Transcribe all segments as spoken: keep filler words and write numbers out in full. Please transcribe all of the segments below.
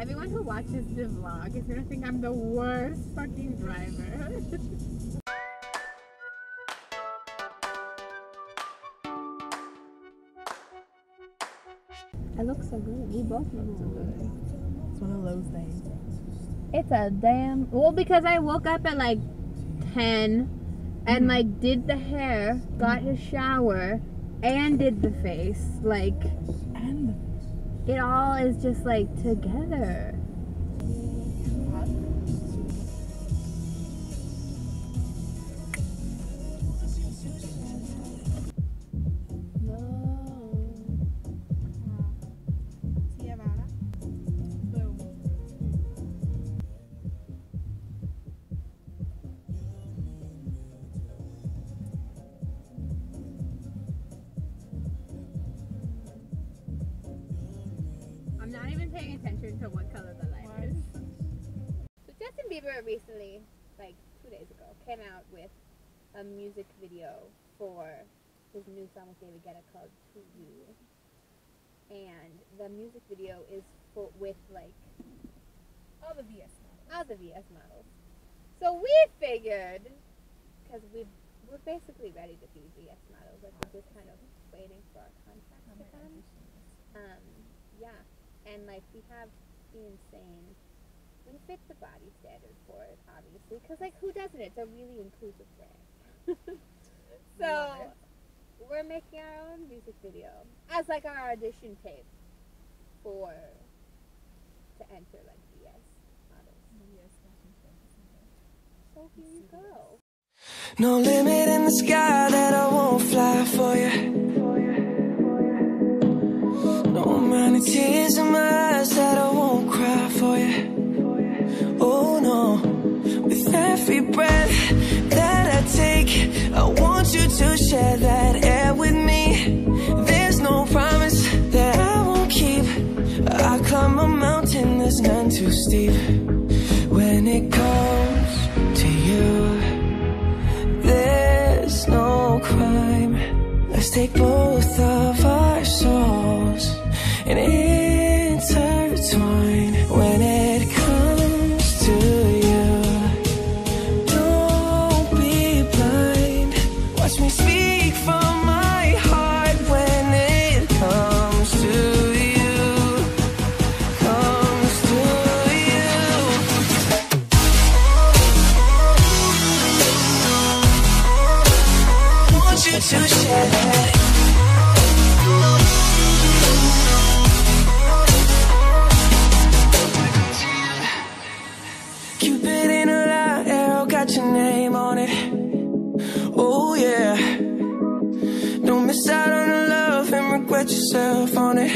everyone who watches the vlog is gonna think I'm the worst fucking driver. I look so good. We both look so good. It's one of those days. It's a damn... Well, because I woke up at like ten and mm-hmm. like did the hair, got mm-hmm. a shower, and did the face. Like... And the it all is just like together. Not even paying attention to what color the light is. So Justin Bieber recently, like two days ago, came out with a music video for his new song with David Guetta called To You. And the music video is for, with like all the V S models. All the V S models. So we figured, because we we're basically ready to be V S models, like we're just kind of waiting for our contract to come. Um, yeah. And like we have the insane, we fit the body standard for it, obviously, because like who doesn't? It's a really inclusive brand. So we're making our own music video as like our audition tape for to enter like V S models. So here you go. No limit in the sky that I won't fly for you. No amount of tears in my eyes that I won't cry for you. Oh no, with every breath that I take, I want you to share that air with me. There's no promise that I won't keep. I climb a mountain that's none too steep. When it comes to you, there's no crime. Let's take both of our souls and intertwine. When it comes to you, don't be blind. Watch me speak from my heart. When it comes to you, comes to you, I want you to share that. Your name on it, oh yeah. Don't miss out on the love and regret yourself on it.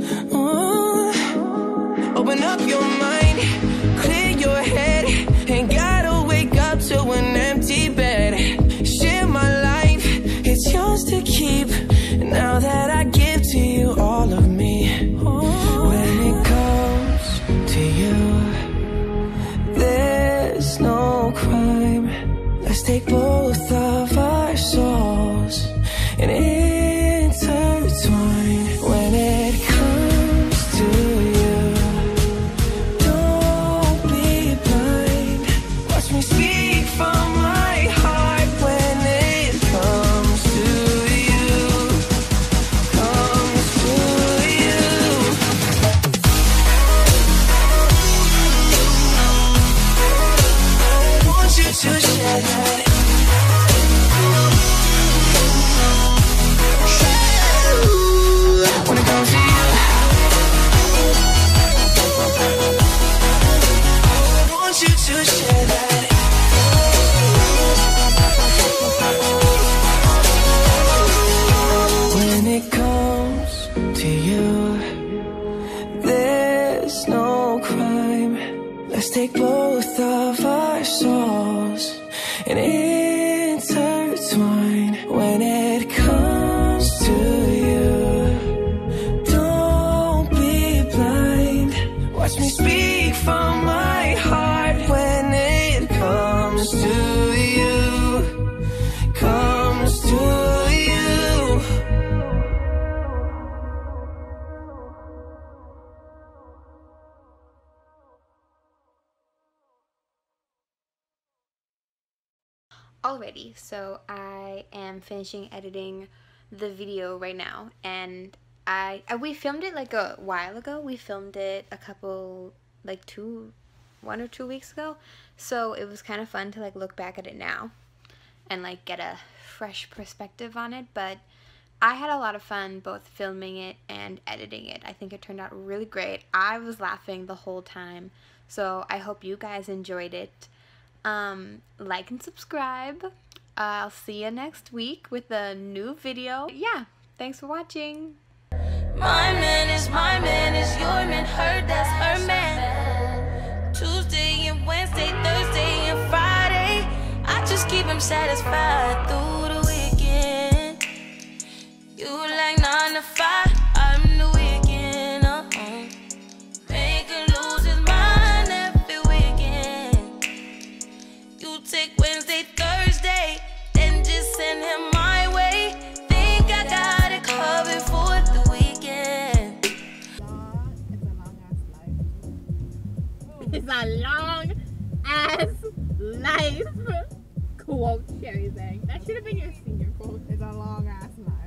Oh. Open up your mind, clear your head. Ain't gotta wake up to an empty bed. Share my life, it's yours to keep. Now that I give to you all of me. Oh. When it comes to you, there's no crime. Let's take both of our souls and intertwine. When it comes to you, don't be blind. Watch me speak from my heart. When it comes to you, comes to you, I want you to share that. When it comes to you, I want you to share that. When it comes to you, there's no crime. Let's take both of our souls and intertwine. When it comes to you, don't be blind. Watch me speak from my heart. When it comes to you, comes to you, already, so I am finishing editing the video right now, and I, I we filmed it like a while ago. We filmed it a couple, like two, one or two weeks ago, so it was kind of fun to like look back at it now and like get a fresh perspective on it. But I had a lot of fun both filming it and editing it. I think it turned out really great. I was laughing the whole time, so I hope you guys enjoyed it. Um, like and subscribe. Uh, I'll see you next week with a new video. Yeah, thanks for watching. My man is my man is your man, her that's her man. Tuesday and Wednesday, Thursday and Friday, I just keep him satisfied through the weekend. You like nine to five, I'm the weekend. Uh-uh. Make him lose his mind every weekend. You take Wednesday, Thursday, then just send him my way. Think I got it covered for the weekend. It's a long ass life. Quote Sherry saying. That should have been your senior quote. It's a long ass life.